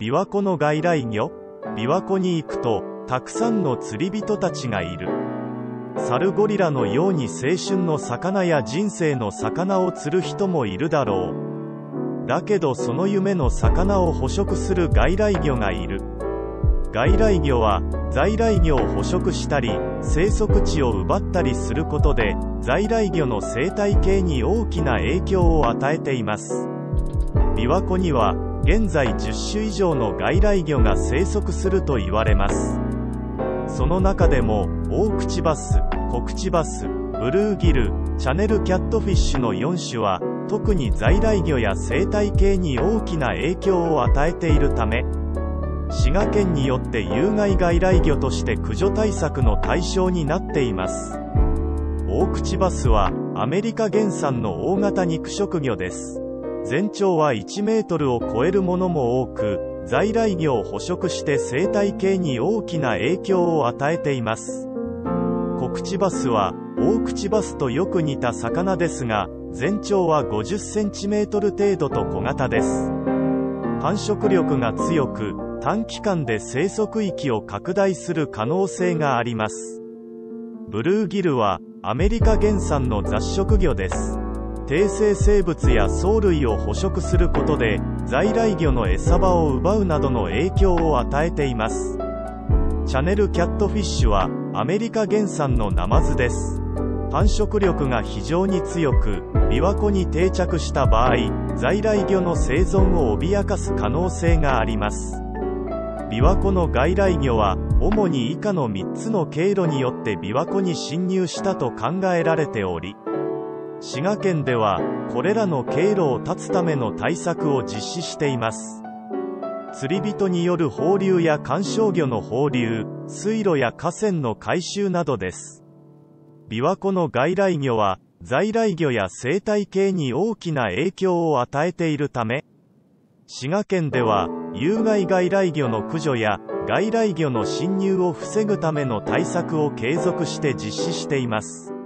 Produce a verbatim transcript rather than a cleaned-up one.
琵琶湖の外来魚。琵琶湖に行くと、たくさんの釣り人たちがいる。サルゴリラのように青春の魚や人生の魚を釣る人もいるだろう。だけどその夢の魚を捕食する外来魚がいる。外来魚は在来魚を捕食したり生息地を奪ったりすることで在来魚の生態系に大きな影響を与えています。琵琶湖には現在じゅっ種以上の外来魚が生息すると言われます。その中でもオオクチバス、コクチバス、ブルーギル、チャネルキャットフィッシュのよん種は特に在来魚や生態系に大きな影響を与えているため、滋賀県によって有害外来魚として駆除対策の対象になっています。オオクチバスはアメリカ原産の大型肉食魚です。全長はいちメートルを超えるものも多く、在来魚を捕食して生態系に大きな影響を与えています。コクチバスはオオクチバスとよく似た魚ですが、全長はごじゅっセンチメートル程度と小型です。繁殖力が強く、短期間で生息域を拡大する可能性があります。ブルーギルはアメリカ原産の雑食魚です。低生生物や藻類を捕食することで在来魚の餌場を奪うなどの影響を与えています。チャネルキャットフィッシュはアメリカ原産のナマズです。繁殖力が非常に強く、琵琶湖に定着した場合、在来魚の生存を脅かす可能性があります。琵琶湖の外来魚は主に以下のみっつの経路によって琵琶湖に侵入したと考えられており、滋賀県ではこれらの経路を断つための対策を実施しています。釣り人による放流や観賞魚の放流、水路や河川の改修などです。琵琶湖の外来魚は在来魚や生態系に大きな影響を与えているため、滋賀県では有害外来魚の駆除や外来魚の侵入を防ぐための対策を継続して実施しています。